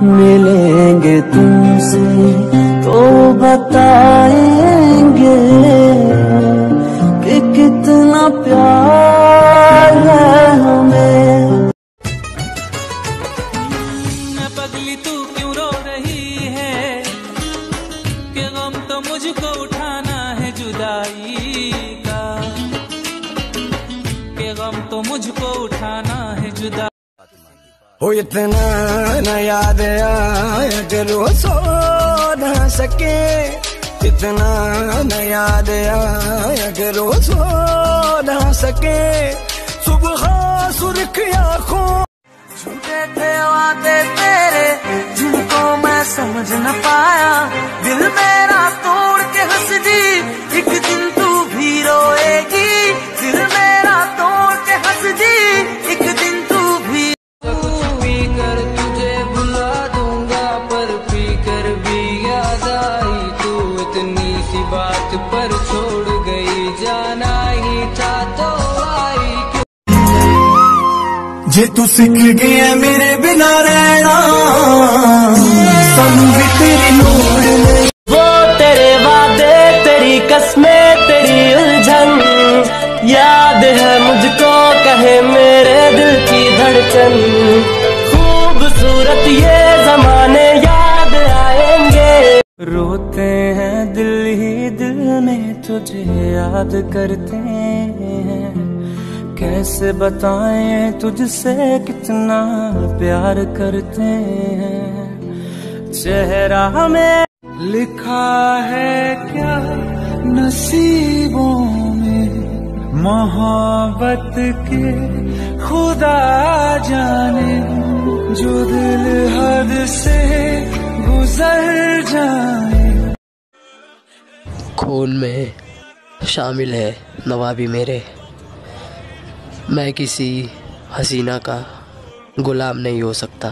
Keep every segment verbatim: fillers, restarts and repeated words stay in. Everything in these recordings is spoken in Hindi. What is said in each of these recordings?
मिलेंगे तुमसे तो बताएंगे कि कितना प्यार है हमें। न पगली तू क्यों रो रही है, कि गम तो मुझको उठाना है जुदाई का, कि गम तो मुझको उठाना है जुदाई। हो इतना न याद आया कि रोज सो न सके, इतना न याद आया कि रोज सो न सके। सुबह सुर्ख आँखों छूटे थे वादे तेरे जिनको मैं समझ न पाया, दिल मेरा तोड़ के हंस दी एक दिन तू भी रोएगी, दिल मेरा तोड़ के हंस दी एक दिन तू भी। तुझे बुला दूंगा पर पी कर भी याद आई, तू इतनी सी बात पर छोड़ गई, जाना ही था तो आई क्यों। जे तू सीख गया मेरे बिना रहना, सानू भी तेरी लोड़ नहीं। वो तेरे वादे तेरी कसमें तेरी उलझन याद है मुझको, कहे मेरे दिल की धड़कन। खूबसूरत ये जमाने याद आएंगे, रोते हैं दिल ही दिल में तुझे याद करते हैं। कैसे बताएं तुझसे कितना प्यार करते हैं, चेहरा में लिखा है क्या नसीबों में, मोहब्बत के खुदा जाने, जो दिल हद से गुजर जाए। खून में शामिल है नवाबी मेरे, मैं किसी हसीना का गुलाम नहीं हो सकता।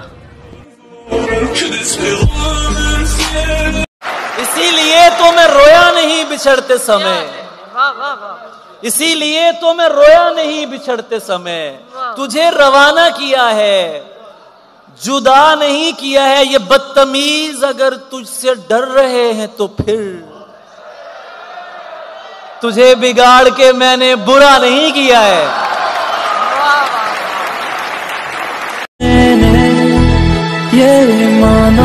इसीलिए तो मैं रोया नहीं बिछड़ते समय, इसीलिए तो मैं रोया नहीं बिछड़ते समय, तुझे रवाना किया है जुदा नहीं किया है। ये बदतमीज अगर तुझसे डर रहे हैं तो फिर तुझे बिगाड़ के मैंने बुरा नहीं किया है। ये माना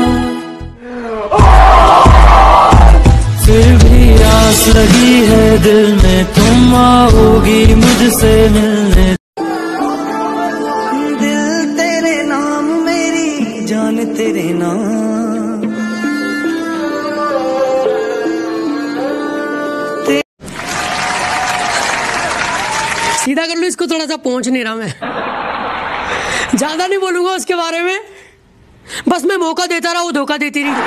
फिर भी आस लगी है दिल में, तुम आओगी मुझसे मिलने। दिल तेरे नाम मेरी जान तेरे नाम, सीधा कर लो इसको, थोड़ा सा पहुंच नहीं रहा मैं, ज्यादा नहीं बोलूंगा उसके बारे में, बस मैं मौका देता रहा, वो धोखा देती रही।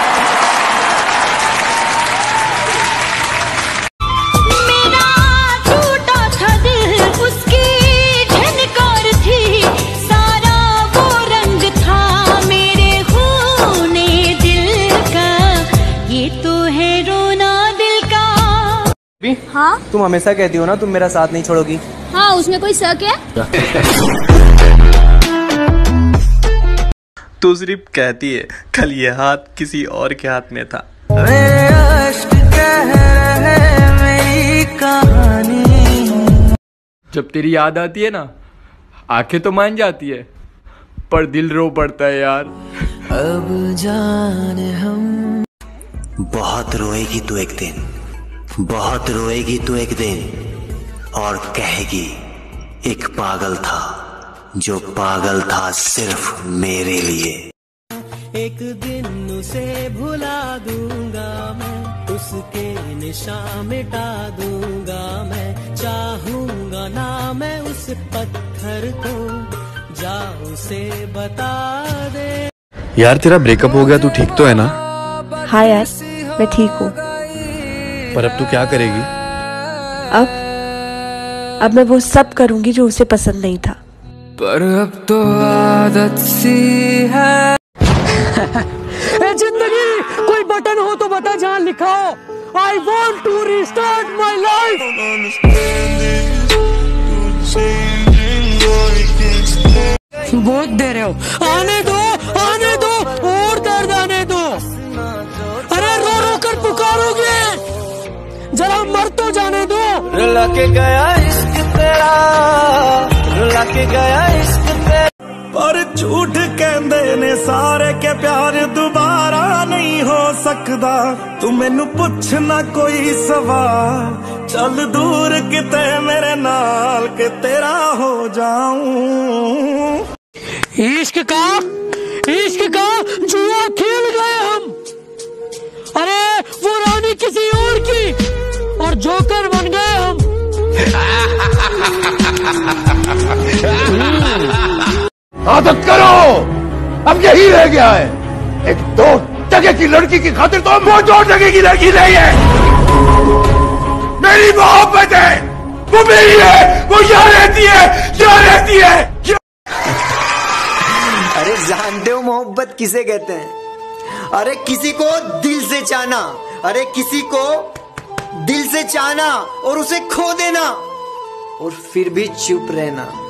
मेरा टूटा था दिल उसकी झनकार थी, सारा वो रंग था मेरे खूने दिल का, ये तो है रोना दिल का। हाँ तुम हमेशा कहती हो ना तुम मेरा साथ नहीं छोड़ोगी। हाँ, उसमें कोई शक है? तू सिर्फ कहती है, कल ये हाथ किसी और के हाथ में था। मेरे अश्क कह रहे मेरी कहानी। जब तेरी याद आती है ना, आंखें तो मान जाती है पर दिल रो पड़ता है यार। अब जाने हम। बहुत रोएगी तू एक दिन, बहुत रोएगी तू एक दिन, और कहेगी एक पागल था जो पागल था सिर्फ मेरे लिए। एक दिन उसे भुला दूंगा मैं, उसके निशान मिटा दूंगा मैं, चाहूंगा ना मैं उस पत्थर को, जा उसे बता दे। यार तेरा ब्रेकअप हो गया, तू ठीक तो है ना? हाँ यार, मैं ठीक हूँ। पर अब तू क्या करेगी? अब अब मैं वो सब करूंगी जो उसे पसंद नहीं था। पर अब तो आदत सी है। जिंदगी कोई बटन हो तो बता जहाँ लिखा हो I want to restart my life. बहुत दे रहे हो, आने दो आने दो। रुला के गया इश्क तेरा, रुला के गया इश्क तेरा। पर झूठ कहंदे ने सारे के प्यार दोबारा नहीं हो सकदा, तू मैनू पुछ ना कोई सवाल, चल दूर किते मेरे नाल के तेरा हो जाऊं। इश्क का इश्क का जुआ खेल गए हम, अरे वो रानी किसी और की और जोकर बन गए हम। आदत करो, अब यही रह गया है। एक दो टके की लड़की की खातिर तो वो दो टके की लड़की नहीं है, मेरी मोहब्बत है, वो मेरी है, वो यहाँ रहती है, यहाँ रहती है। अरे जानते हो मोहब्बत किसे कहते हैं? अरे किसी को दिल से चाहना, अरे किसी को दिल से चाहना और उसे खो देना और फिर भी चुप रहना।